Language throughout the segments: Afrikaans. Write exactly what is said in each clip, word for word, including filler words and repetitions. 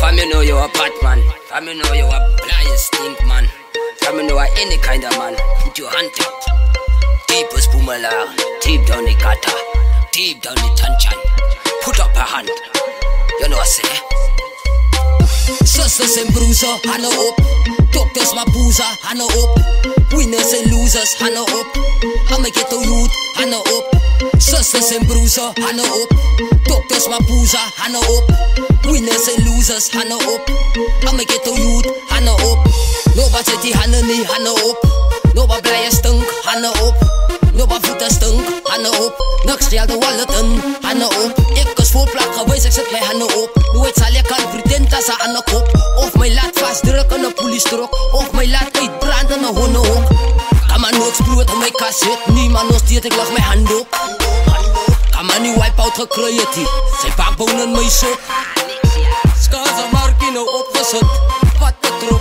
From you know you a bad man. From you know you a blind stink man. From you know a any kind of man. Put your hand up. Deep as Pumala. Deep down the gutter. Deep down the tanchan. Put up a hand. You know what I say? Sisters and bruiser, Hanne up. Doctors my boozer, Hanne up. Winners and losers, Hanne up. I'ma get to youth, Hanne up. Sisters and bruiser, Hanne up. Doctors my boozer, Hanne up. Winners and losers, Hanne up. I'ma get to youth, Hanne up. Nobody die Hanne nie, Hanne up. Nobody blij stunk, Hanne up. Nobody voeten stunk, Hanne op. Niks stel de wallet in, Hanne op. Ik is Volplak geweest, ik zet mijn handen op. Nooit zal ik aan pretend als aan de kop. Of mij laat vastdrukken in een politiestrok. Of mij laat uitbranden in een hondenhok. Kan man niks bloed in mijn kast zit. Niemand nog steeds, ik leg mijn hand op. Kan man niet wipe-out gekregen, zijn backbone in mijn sok. Skaas en markie nou opgezet. Wat betrok.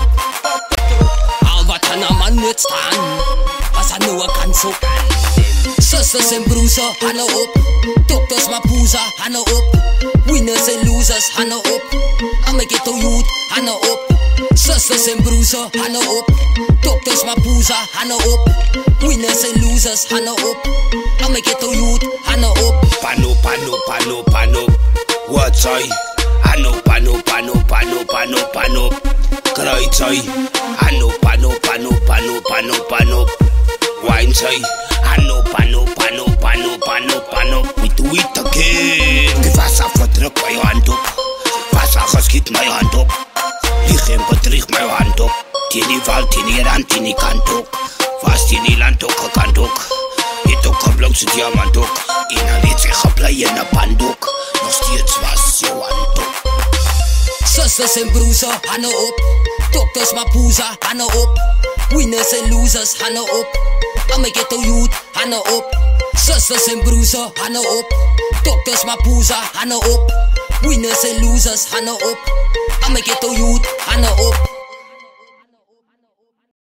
Al wat aan een man niet staan. Was er nou een kans op. Sisters and bruiser, Hanne up. Doctors my boozer, Hanne up. Winners and losers, Hanne up. I'ma get to youth, Hanne up. Sisters and bruiser, Hanne up. Doctors my boozer, Hanne up. Winners and losers, Hanne up. I'ma get to youth, Hanne up. Pano, pano, pano, pano. What's I? Ano, pano, pano, pano, pano, pano. Kruidsai. Ano, pano, pano, pano, pano, pano. Wine say, Hanno, pano, pano, pano, pano, pano. We do it again. Die Wasser verdrückt meine Hand op. Wasser geschiet mijn hand op. Liegen bedriegt mijn hand op. Tini Wald, tini Rand, tini Kant ook. Was tini Land ook, gekant ook. Het ook geblokse diamant ook. Ina liet zich geblij in een band ook. Nog steeds was jouw hand op. Sisters and bruiser, Hanne up. Doctors my boozer, Hanne up. Winners and losers, Hanne up. I'ma get to youth, Hanne up. Sisters and bruiser, Hanne up. Doctors my boozer, Hanne up. Winners and losers, Hanne up. I'ma get to youth, Hanne up.